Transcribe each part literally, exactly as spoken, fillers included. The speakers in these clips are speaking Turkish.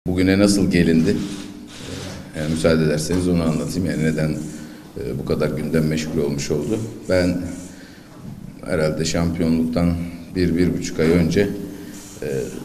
Bugüne nasıl gelindi? Yani müsaade ederseniz onu anlatayım. Yani neden e, bu kadar gündem meşgul olmuş oldu. Ben herhalde şampiyonluktan bir, bir buçuk ay önce e,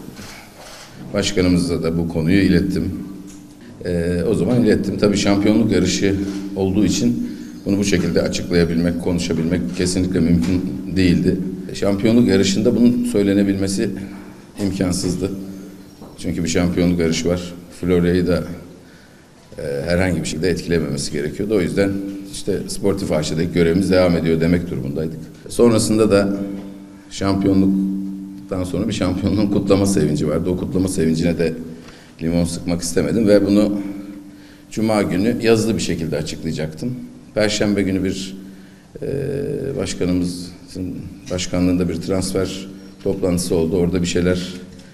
başkanımıza da bu konuyu ilettim. E, o zaman ilettim. Tabii şampiyonluk yarışı olduğu için bunu bu şekilde açıklayabilmek, konuşabilmek kesinlikle mümkün değildi. Şampiyonluk yarışında bunun söylenebilmesi imkansızdı. Çünkü bir şampiyonluk yarışı var. Florya'yı da e, herhangi bir şekilde etkilememesi gerekiyordu. O yüzden işte sportif aşıdaki görevimiz devam ediyor demek durumundaydık. Sonrasında da şampiyonluktan sonra bir şampiyonluğun kutlama sevinci vardı. O kutlama sevincine de limon sıkmak istemedim ve bunu Cuma günü yazılı bir şekilde açıklayacaktım. Perşembe günü bir e, başkanımızın başkanlığında bir transfer toplantısı oldu. Orada bir şeyler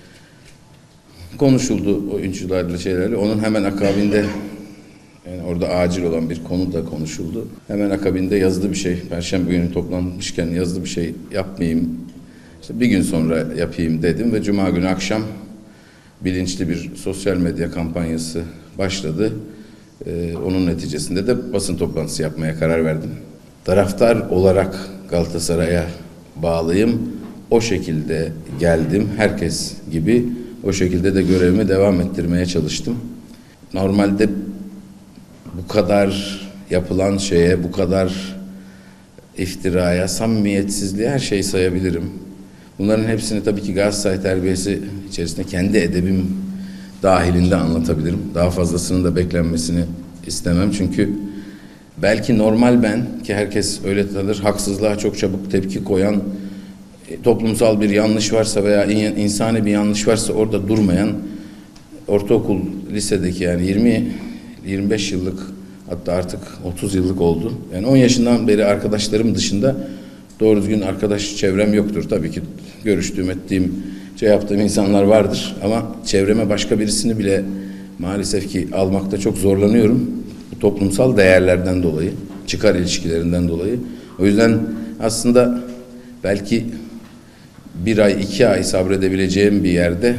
konuşuldu oyuncularla şeylerle. Onun hemen akabinde yani orada acil olan bir konu da konuşuldu. Hemen akabinde yazılı bir şey. Perşembe günü toplanmışken yazılı bir şey yapmayayım. İşte bir gün sonra yapayım dedim ve Cuma günü akşam bilinçli bir sosyal medya kampanyası başladı. Ee, onun neticesinde de basın toplantısı yapmaya karar verdim. Taraftar olarak Galatasaray'a bağlıyım. O şekilde geldim. Herkes gibi o şekilde de görevimi devam ettirmeye çalıştım. Normalde bu kadar yapılan şeye, bu kadar iftiraya, samimiyetsizliğe her şeyi sayabilirim. Bunların hepsini tabii ki Galatasaray terbiyesi içerisinde kendi edebim dahilinde anlatabilirim. Daha fazlasının da beklenmesini istemem. Çünkü belki normal ben, ki herkes öyle tanır, haksızlığa çok çabuk tepki koyan, toplumsal bir yanlış varsa veya insani bir yanlış varsa orada durmayan, ortaokul, lisedeki yani yirmi yirmi beş yıllık, hatta artık otuz yıllık oldu. Yani on yaşından beri arkadaşlarım dışında doğru düzgün arkadaş çevrem yoktur. Tabii ki görüştüğüm, ettiğim, şey yaptığım insanlar vardır. Ama çevreme başka birisini bile maalesef ki almakta çok zorlanıyorum. Bu toplumsal değerlerden dolayı, çıkar ilişkilerinden dolayı. O yüzden aslında belki bir ay, iki ay sabredebileceğim bir yerde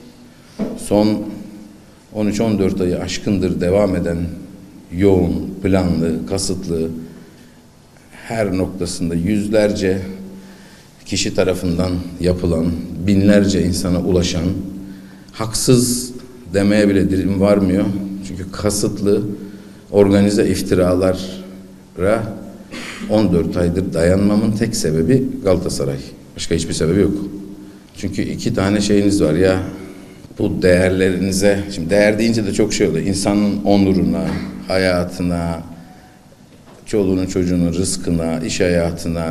son on üç on dört ayı aşkındır devam eden yoğun, planlı, kasıtlı, her noktasında yüzlerce kişi tarafından yapılan, binlerce insana ulaşan, haksız demeye bile dilim varmıyor. Çünkü kasıtlı, organize iftiralara on dört aydır dayanmamın tek sebebi Galatasaray. Başka hiçbir sebebi yok. Çünkü iki tane şeyiniz var ya, bu değerlerinize, şimdi değer deyince de çok şey oluyor. İnsanın onuruna, hayatına, çoluğunun çocuğunun rızkına, iş hayatına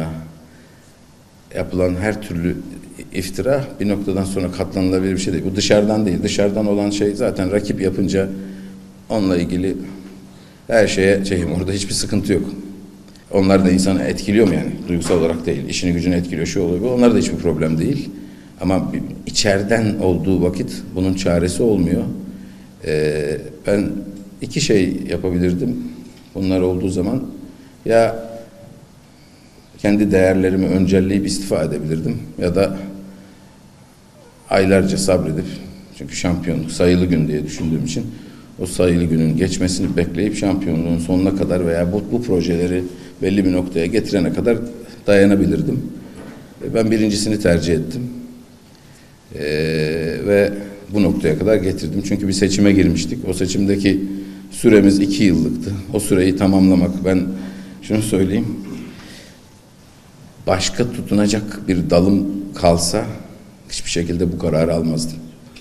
yapılan her türlü iftira bir noktadan sonra katlanılabilir bir şey değil. Bu dışarıdan değil. Dışarıdan olan şey zaten rakip yapınca onunla ilgili her şeye şeyim, orada hiçbir sıkıntı yok. Onlar da insanı etkiliyor mu yani? Duygusal olarak değil. İşini gücünü etkiliyor, şu oluyor. Onlar da hiçbir problem değil. Ama içeriden olduğu vakit bunun çaresi olmuyor. Ee, ben iki şey yapabilirdim. Bunlar olduğu zaman ya kendi değerlerimi öncelleyip istifa edebilirdim ya da aylarca sabredip, çünkü şampiyonluk sayılı gün diye düşündüğüm için o sayılı günün geçmesini bekleyip şampiyonluğun sonuna kadar veya bu, bu projeleri belli bir noktaya getirene kadar dayanabilirdim. Ben birincisini tercih ettim. Ee, ve bu noktaya kadar getirdim. Çünkü bir seçime girmiştik. O seçimdeki süremiz iki yıllıktı. O süreyi tamamlamak, ben şunu söyleyeyim, başka tutunacak bir dalım kalsa hiçbir şekilde bu kararı almazdım.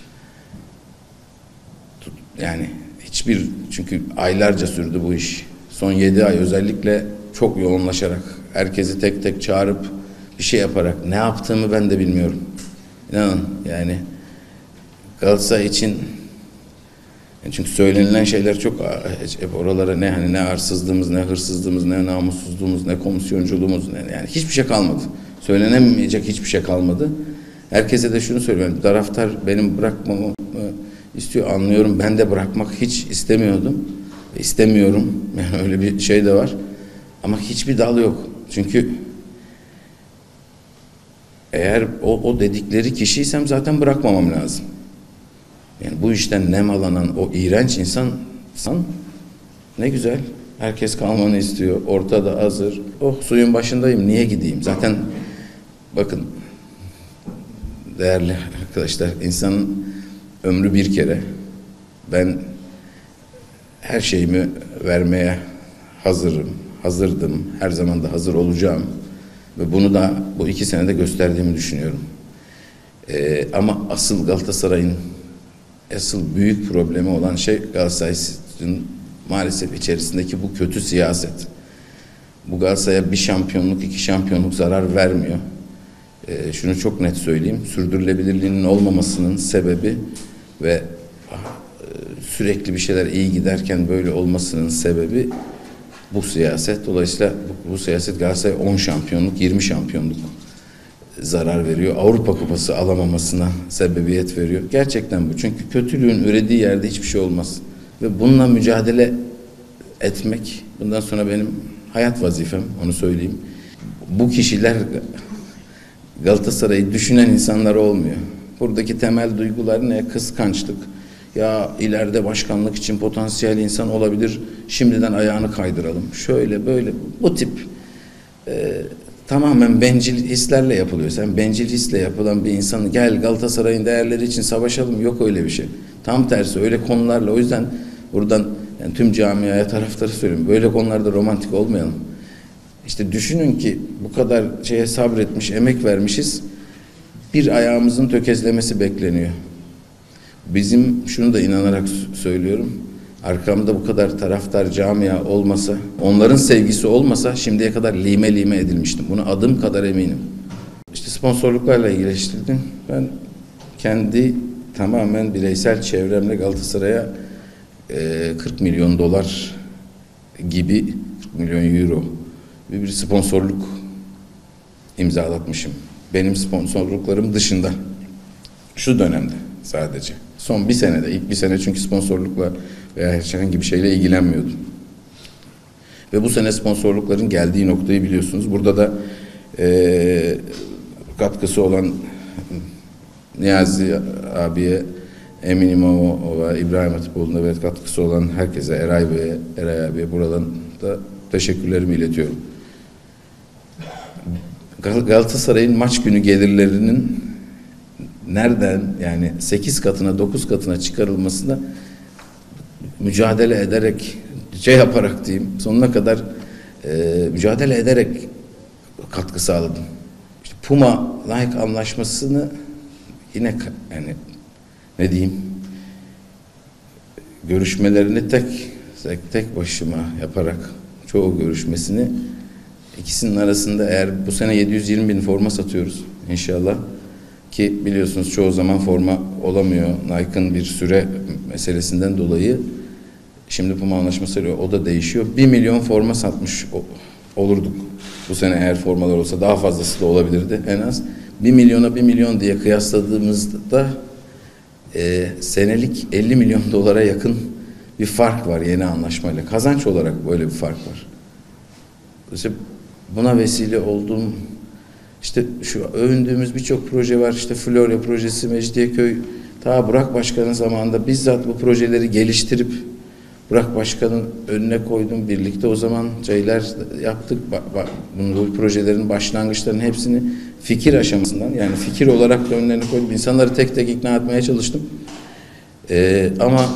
Yani hiçbir, çünkü aylarca sürdü bu iş. Son yedi ay özellikle çok yoğunlaşarak, herkesi tek tek çağırıp bir şey yaparak, ne yaptığımı ben de bilmiyorum. İnanın yani Galatasaray için, yani çünkü söylenilen şeyler çok, hep oralara ne hani ne arsızlığımız, ne hırsızlığımız, ne namussuzluğumuz, ne komisyonculuğumuz, ne, yani hiçbir şey kalmadı. Söylenemeyecek hiçbir şey kalmadı. Herkese de şunu söylüyorum. Taraftar benim bırakmamı istiyor, anlıyorum. Ben de bırakmak hiç istemiyordum. İstemiyorum. Yani öyle bir şey de var. Ama hiçbir dal yok. Çünkü eğer o, o dedikleri kişiysem zaten bırakmamam lazım. Yani bu işten nemalanan o iğrenç insan, insan ne güzel. Herkes kalmanı istiyor. Ortada hazır. Oh, suyun başındayım. Niye gideyim? Zaten bakın değerli arkadaşlar, insanın ömrü bir kere. Ben her şeyimi vermeye hazırım. Hazırdım. Her zaman da hazır olacağım. Ve bunu da bu iki senede gösterdiğimi düşünüyorum. Ee, ama asıl Galatasaray'ın asıl büyük problemi olan şey Galatasaray'ın maalesef içerisindeki bu kötü siyaset. Bu Galatasaray'a bir şampiyonluk, iki şampiyonluk zarar vermiyor. Ee, şunu çok net söyleyeyim. Sürdürülebilirliğinin olmamasının sebebi ve e, sürekli bir şeyler iyi giderken böyle olmasının sebebi bu siyaset. Dolayısıyla bu, bu siyaset Galatasaray on şampiyonluk, yirmi şampiyonluk zarar veriyor. Avrupa Kupası alamamasına sebebiyet veriyor. Gerçekten bu. Çünkü kötülüğün ürediği yerde hiçbir şey olmaz. Ve bununla mücadele etmek bundan sonra benim hayat vazifem, onu söyleyeyim. Bu kişiler Galatasaray'ı düşünen insanlar olmuyor. Buradaki temel duygular ne? Kıskançlık. Ya ileride başkanlık için potansiyel insan olabilir, şimdiden ayağını kaydıralım. Şöyle böyle bu tip e, tamamen bencil hislerle yapılıyor. Sen bencil hisle yapılan bir insanı gel Galatasaray'ın değerleri için savaşalım, yok öyle bir şey. Tam tersi öyle konularla, o yüzden buradan yani tüm camiaya, taraftarı söylüyorum. Böyle konularda romantik olmayalım. İşte düşünün ki bu kadar şeye sabretmiş, emek vermişiz. Bir ayağımızın tökezlemesi bekleniyor. Bizim şunu da inanarak söylüyorum. Arkamda bu kadar taraftar camia olmasa, onların sevgisi olmasa şimdiye kadar lime lime edilmiştim. Buna adım kadar eminim. İşte sponsorluklarla ilgileniştirdim. Ben kendi tamamen bireysel çevremle Galatasaray'a e, kırk milyon dolar gibi, kırk milyon euro bir, bir sponsorluk imzalatmışım. Benim sponsorluklarım dışında. Şu dönemde sadece. Son bir senede, ilk bir sene çünkü sponsorlukla veya herhangi bir şeyle ilgilenmiyordum. Ve bu sene sponsorlukların geldiği noktayı biliyorsunuz. Burada da e, katkısı olan Niyazi abiye, Emin İmamoğlu'na, İbrahim Hatipoğlu'na ve katkısı olan herkese, Eray Bey'e, Eray abiye buradan da teşekkürlerimi iletiyorum. Galatasaray'ın maç günü gelirlerinin nereden, yani sekiz katına, dokuz katına çıkarılmasına mücadele ederek, şey yaparak diyeyim, sonuna kadar e, mücadele ederek katkı sağladım. İşte Puma Nike anlaşmasını yine yani ne diyeyim, görüşmelerini tek tek, tek başıma yaparak, çoğu görüşmesini, ikisinin arasında eğer bu sene yedi yüz yirmi bin forma satıyoruz inşallah. Ki biliyorsunuz çoğu zaman forma olamıyor. Nike'ın bir süre meselesinden dolayı. Şimdi Puma anlaşmasıyla o da değişiyor. Bir milyon forma satmış olurduk. Bu sene eğer formalar olsa daha fazlası da olabilirdi en az. Bir milyona bir milyon diye kıyasladığımızda e, senelik elli milyon dolara yakın bir fark var yeni anlaşmayla. Kazanç olarak böyle bir fark var. İşte buna vesile olduğum, İşte şu övündüğümüz birçok proje var. İşte Florya projesi, Mecidiyeköy. Ta Burak Başkan'ın zamanında bizzat bu projeleri geliştirip Burak Başkan'ın önüne koydum. Birlikte o zaman şeyler yaptık. Bu projelerin başlangıçlarının hepsini fikir aşamasından, yani fikir olarak da önlerine koydum. İnsanları tek tek ikna etmeye çalıştım. Ee, ama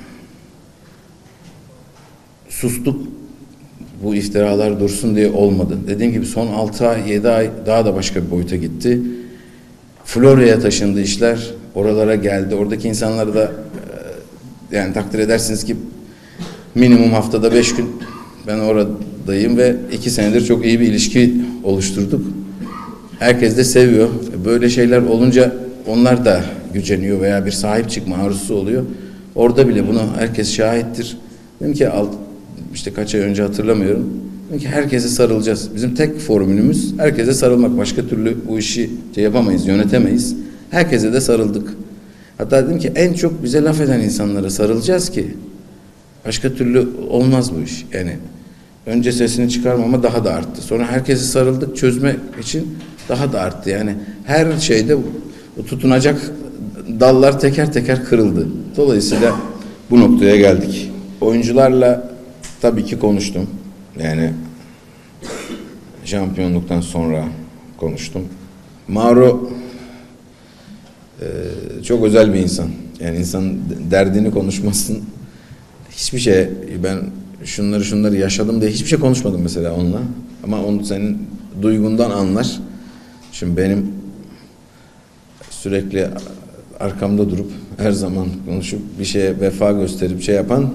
sustuk. Bu iftiralar dursun diye olmadı. Dediğim gibi son altı ay, yedi ay daha da başka bir boyuta gitti. Florya'ya taşındı işler. Oralara geldi. Oradaki insanları da yani takdir edersiniz ki minimum haftada beş gün ben oradayım ve iki senedir çok iyi bir ilişki oluşturduk. Herkes de seviyor. Böyle şeyler olunca onlar da güceniyor veya bir sahip çıkma arzusu oluyor. Orada bile bunu herkes şahittir. Dedim ki alt İşte kaç ay önce hatırlamıyorum. Çünkü herkese sarılacağız. Bizim tek formülümüz herkese sarılmak. Başka türlü bu işi şey yapamayız, yönetemeyiz. Herkese de sarıldık. Hatta dedim ki en çok bize laf eden insanlara sarılacağız ki başka türlü olmaz bu iş. Yani önce sesini çıkarmama daha da arttı. Sonra herkese sarıldık, çözme için daha da arttı. Yani her şeyde bu tutunacak dallar teker teker kırıldı. Dolayısıyla bu noktaya geldik. Oyuncularla tabii ki konuştum. Yani şampiyonluktan sonra konuştum. Mauro e, çok özel bir insan. Yani insan derdini konuşmasın. Hiçbir şey, ben şunları şunları yaşadım diye hiçbir şey konuşmadım mesela onunla. Ama onu senin duygundan anlar. Şimdi benim sürekli arkamda durup her zaman konuşup bir şeye vefa gösterip şey yapan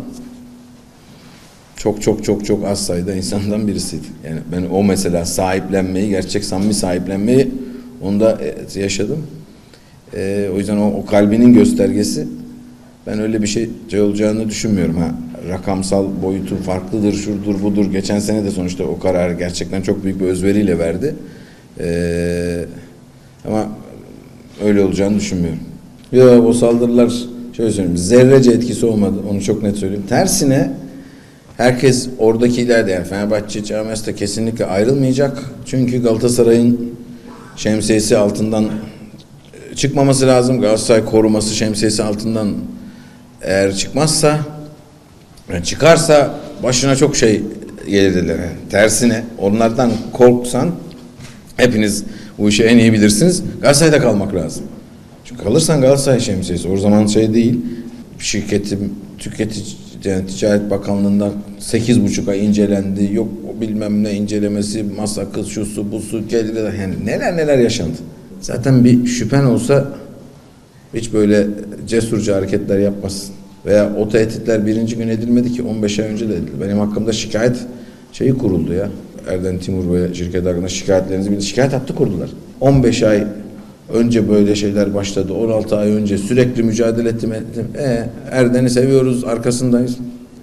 çok çok çok çok az sayıda insandan birisiydi. Yani ben o mesela sahiplenmeyi, gerçek samimi sahiplenmeyi onda yaşadım. Ee, o yüzden o, o kalbinin göstergesi, ben öyle bir şey, şey olacağını düşünmüyorum. Ha, rakamsal boyutu farklıdır, şudur budur. Geçen sene de sonuçta o kararı gerçekten çok büyük bir özveriyle verdi. Ee, ama öyle olacağını düşünmüyorum. Ya o saldırılar, şöyle söyleyeyim, zerrece etkisi olmadı. Onu çok net söyleyeyim. Tersine herkes oradakiler de, yani Fenerbahçe camiası da kesinlikle ayrılmayacak. Çünkü Galatasaray'ın şemsiyesi altından çıkmaması lazım. Galatasaray koruması şemsiyesi altından eğer çıkmazsa, yani çıkarsa başına çok şey gelir dediler. Yani tersine onlardan korksan, hepiniz bu işi en iyi bilirsiniz, Galatasaray'da kalmak lazım. Çünkü kalırsan Galatasaray şemsiyesi o zaman şey değil, şirketin tüketici yani Ticaret Bakanlığı'ndan sekiz buçuk ay incelendi, yok bilmem ne incelemesi, masa kız şusu busu geldi, yani neler neler yaşandı. Zaten bir şüphen olsa hiç böyle cesurca hareketler yapmazsın. Veya o tehditler birinci gün edilmedi ki, on beş ay önce de edildi. Benim hakkımda şikayet şeyi kuruldu ya. Erden Timur ve şirket hakkında şikayetlerinizi bildi. Şikayet hattı kurdular. on beş ay önce böyle şeyler başladı. on altı ay önce sürekli mücadele ettim. ettim. E, Erden'i seviyoruz, arkasındayız.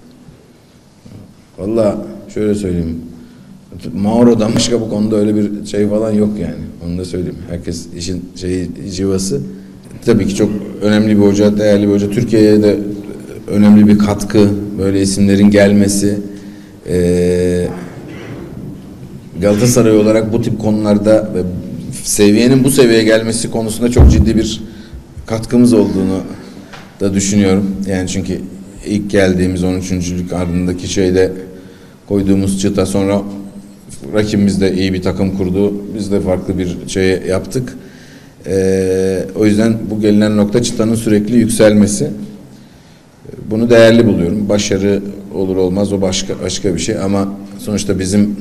Vallahi şöyle söyleyeyim. Mauro'dan başka bu konuda öyle bir şey falan yok yani. Onu da söyleyeyim. Herkes işin şeyi, civası. Tabii ki çok önemli bir hoca, değerli bir hoca. Türkiye'ye de önemli bir katkı, böyle isimlerin gelmesi. Ee, Galatasaray olarak bu tip konularda ve seviyenin bu seviyeye gelmesi konusunda çok ciddi bir katkımız olduğunu da düşünüyorum. Yani çünkü ilk geldiğimiz on üçüncülük ardındaki şeyde koyduğumuz çıta, sonra rakibimiz de iyi bir takım kurdu. Biz de farklı bir şey yaptık. Ee, o yüzden bu gelinen nokta, çıtanın sürekli yükselmesi. Bunu değerli buluyorum. Başarı olur olmaz o başka başka bir şey, ama sonuçta bizim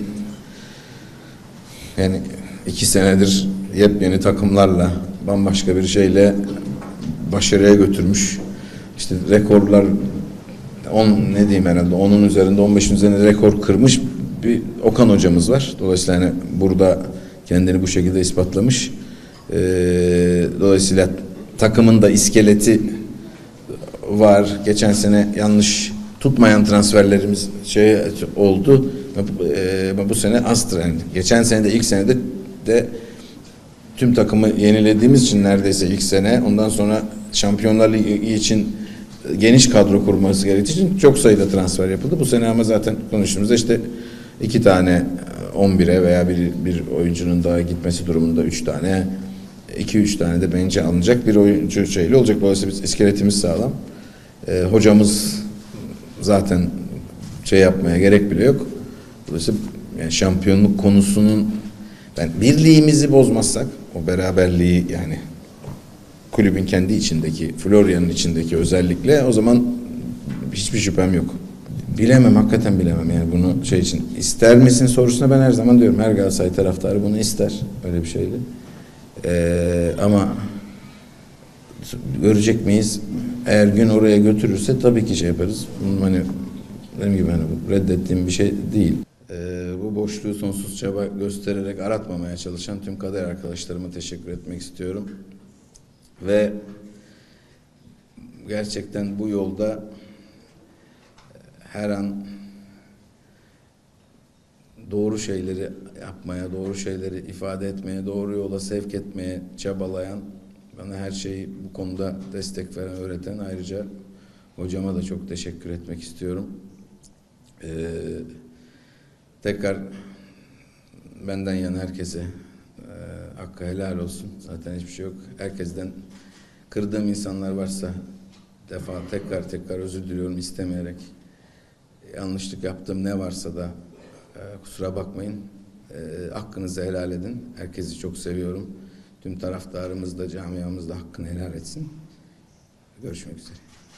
yani iki senedir yepyeni takımlarla bambaşka bir şeyle başarıya götürmüş. İşte rekorlar on ne diyeyim herhalde onun üzerinde, on beşin üzerinde rekor kırmış bir Okan hocamız var. Dolayısıyla hani burada kendini bu şekilde ispatlamış. Ee, dolayısıyla takımın da iskeleti var. Geçen sene yanlış tutmayan transferlerimiz şey oldu. Ee, bu sene azdır yani. Geçen sene de ilk senede de tüm takımı yenilediğimiz için neredeyse ilk sene, ondan sonra Şampiyonlar Ligi için geniş kadro kurması gerektiği için çok sayıda transfer yapıldı. Bu sene ama zaten konuştuğumuzda işte iki tane on bire veya bir, bir oyuncunun daha gitmesi durumunda üç tane, iki üç tane de bence alınacak bir oyuncu şeyli olacak. Dolayısıyla biz iskeletimiz sağlam. Ee, hocamız zaten şey yapmaya gerek bile yok. Dolayısıyla yani şampiyonluk konusunun, ben birliğimizi bozmazsak, o beraberliği yani kulübün kendi içindeki, Florya'nın içindeki özellikle, o zaman hiçbir şüphem yok. Bilemem, hakikaten bilemem yani bunu şey için. İster misin sorusuna ben her zaman diyorum, her Galatasaray taraftarı bunu ister, öyle bir şeydi. Ee, ama görecek miyiz? Eğer gün oraya götürürse tabii ki şey yaparız. Bunun hani benim gibi hani reddettiğim bir şey değil. Ee, bu boşluğu sonsuz çaba göstererek aratmamaya çalışan tüm kader arkadaşlarıma teşekkür etmek istiyorum. Ve gerçekten bu yolda her an doğru şeyleri yapmaya, doğru şeyleri ifade etmeye, doğru yola sevk etmeye çabalayan, bana her şeyi bu konuda destek veren, öğreten, ayrıca hocama da çok teşekkür etmek istiyorum. Ee, tekrar benden yana herkese e, hakkı helal olsun. Zaten hiçbir şey yok. Herkesten kırdığım insanlar varsa defa tekrar tekrar özür diliyorum istemeyerek. Yanlışlık yaptığım ne varsa da e, kusura bakmayın. E, hakkınızı helal edin. Herkesi çok seviyorum. Tüm taraftarımız da camiamız da hakkını helal etsin. Görüşmek üzere.